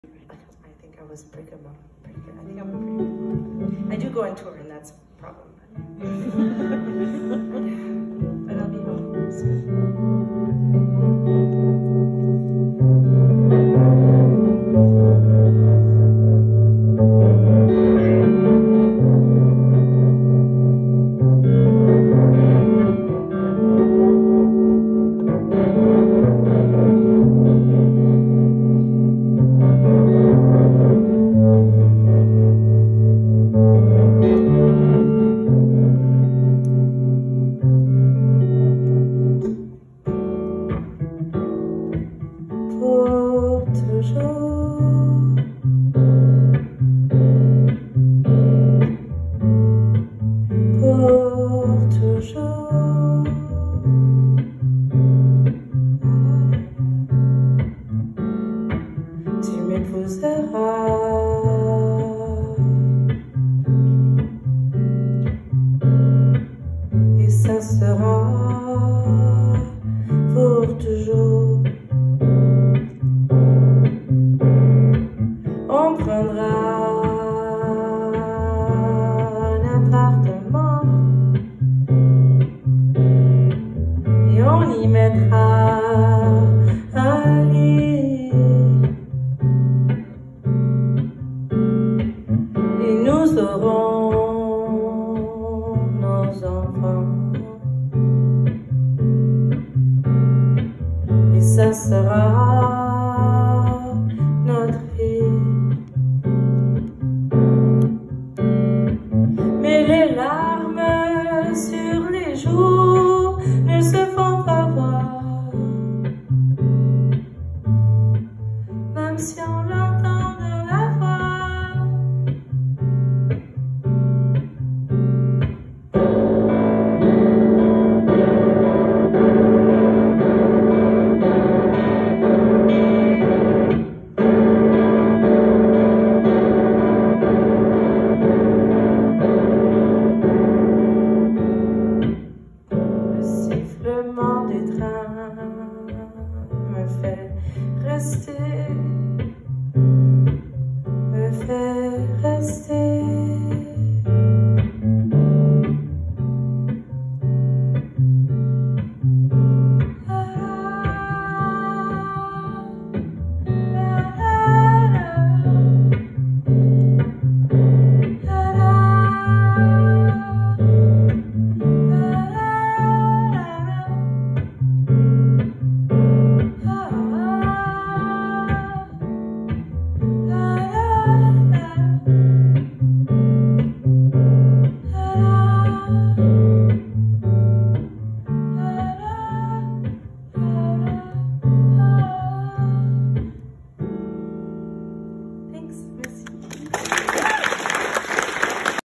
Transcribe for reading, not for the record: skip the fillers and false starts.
I think I was pretty good. I think I'm a pretty good mom. I do go on tour, and that's a problem. But I'll be home soon. Pour toujours, pour toujours, tu m'épouseras, et ça sera pour toujours. On prendra un appartement et on y mettra un lit et nous aurons